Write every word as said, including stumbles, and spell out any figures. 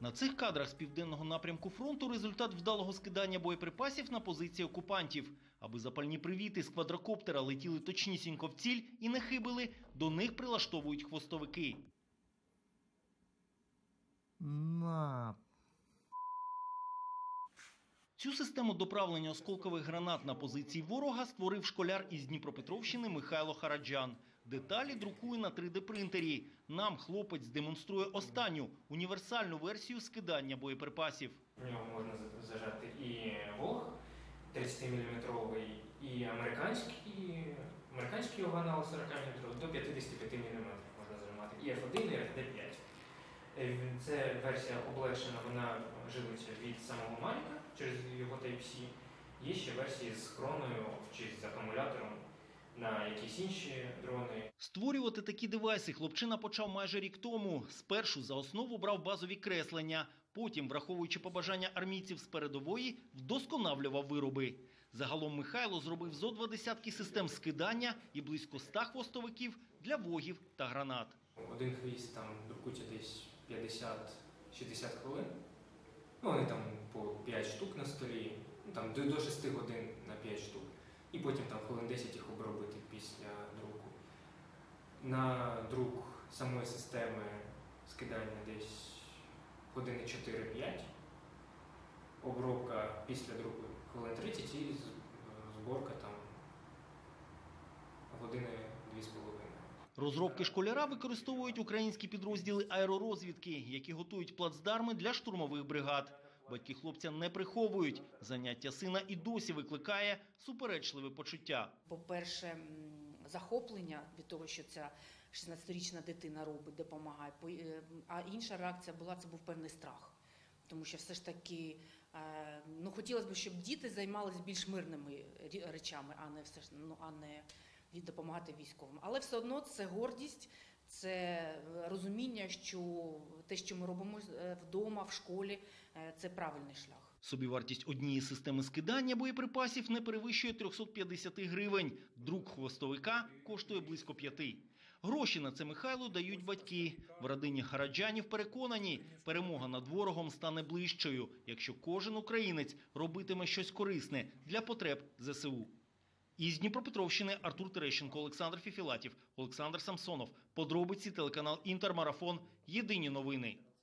На цих кадрах з південного напрямку фронту результат вдалого скидання боєприпасів на позиції окупантів. Аби запальні привіти з квадрокоптера летіли точнісінько в ціль і не хибили, до них прилаштовують хвостовики. На. Цю систему доправлення осколкових гранат на позиції ворога створив школяр із Дніпропетровщини Михайло Хараджан. Деталі друкує на три де принтері. Нам хлопець демонструє останню, універсальну версію скидання боєприпасів. В нього можна зажати і Волг тридцятиміліметровий, і американський, американський його аналог сорок міліметрів до п'ятдесят п'ять міліметрів можна зажимати, і еф один, і еф де п'ять. Це версія облегшена, вона живиться від самого Mavic через його Type-C. Є ще версії з хроною чи з акумулятором на якісь інші дрони. Створювати такі девайси хлопчина почав майже рік тому. Спершу за основу брав базові креслення, потім, враховуючи побажання армійців з передової, вдосконалював вироби. Загалом Михайло зробив зо два десятки систем скидання і близько ста хвостовиків для вогів та гранат. Один хвіст там друкується десь п'ятдесят-шістдесят хвилин. Ну, вони там по п'ять штук на столі, ну, там до шести годин на п'ять штук. І потім там хвилин десять їх обробити після друку. На друк самої системи скидання десь години чотири-п'ять. Обробка після друку хвилин тридцять і зборка там години дві з половиною. Розробки школяра використовують українські підрозділи аеророзвідки, які готують плацдарми для штурмових бригад. Батьки хлопця не приховують. Заняття сина і досі викликає суперечливе почуття. По-перше, захоплення від того, що ця шістнадцятирічна дитина робить, допомагає. А інша реакція була, це був певний страх. Тому що все ж таки, ну, хотілося б, щоб діти займалися більш мирними речами, а не, все ж, ну, а не допомагати військовим. Але все одно це гордість, це розуміння, що те, що ми робимо вдома, в школі, це правильний шлях. Собівартість однієї системи скидання боєприпасів не перевищує триста п'ятдесят гривень. Друк хвостовика коштує близько п'яти. Гроші на це Михайлу дають батьки. В родині Хараджанів переконані, перемога над ворогом стане ближчою, якщо кожен українець робитиме щось корисне для потреб зе се у. Із Дніпропетровщини Артур Терещенко, Олександр Фефілатів, Олександр Самсонов. Подробиці, телеканал Інтер, Марафон. Єдині новини.